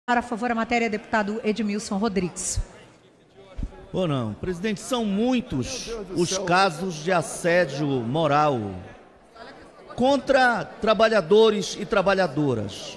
A favor, a matéria, deputado Edmilson Rodrigues. Ou não, presidente, são muitos os casos de assédio moral contra trabalhadores e trabalhadoras.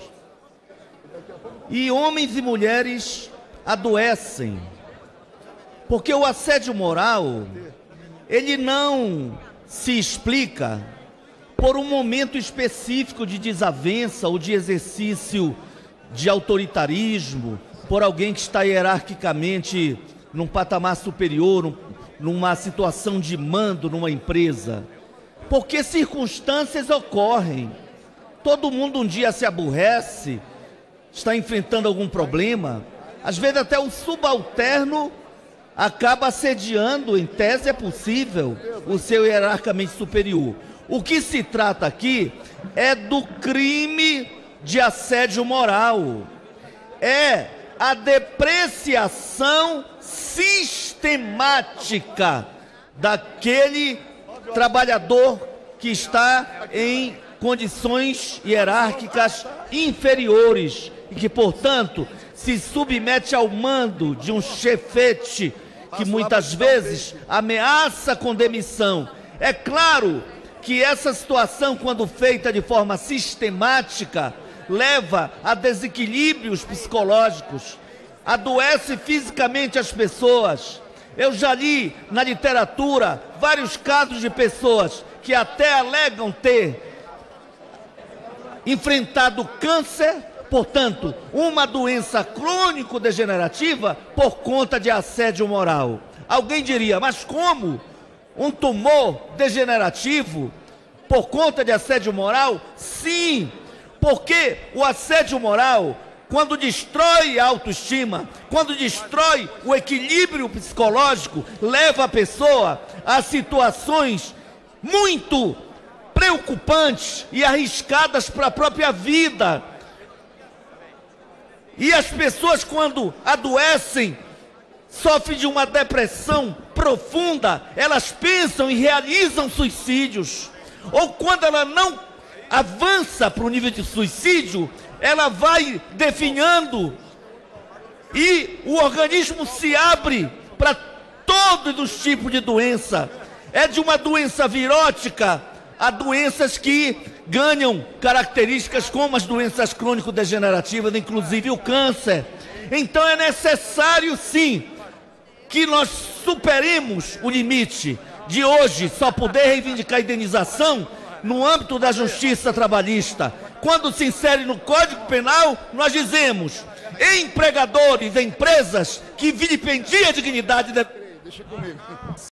E homens e mulheres adoecem, porque o assédio moral, ele não se explica por um momento específico de desavença ou de exercício de autoritarismo, por alguém que está hierarquicamente num patamar superior, numa situação de mando numa empresa. Porque circunstâncias ocorrem. Todo mundo um dia se aborrece, está enfrentando algum problema, às vezes até o subalterno acaba assediando, em tese é possível, o seu hierarquicamente superior. O que se trata aqui é do crime de assédio moral, é a depreciação sistemática daquele trabalhador que está em condições hierárquicas inferiores e que, portanto, se submete ao mando de um chefete que muitas vezes ameaça com demissão. É claro que essa situação, quando feita de forma sistemática, leva a desequilíbrios psicológicos, adoece fisicamente as pessoas. Eu já li na literatura vários casos de pessoas que até alegam ter enfrentado câncer, portanto, uma doença crônico-degenerativa por conta de assédio moral. Alguém diria, mas como? Um tumor degenerativo por conta de assédio moral? Sim, porque o assédio moral, quando destrói a autoestima, quando destrói o equilíbrio psicológico, leva a pessoa a situações muito preocupantes e arriscadas para a própria vida. E as pessoas, quando adoecem, sofrem de uma depressão profunda, elas pensam e realizam suicídios. Ou quando ela não avança para o nível de suicídio, ela vai definhando e o organismo se abre para todos os tipos de doença. É de uma doença virótica a doenças que ganham características como as doenças crônico-degenerativas, inclusive o câncer. Então é necessário, sim, que nós superemos o limite de hoje só poder reivindicar indenização no âmbito da justiça trabalhista. Quando se insere no Código Penal, nós dizemos, empregadores, empresas que vilipendiam a dignidade da... Deixa comigo.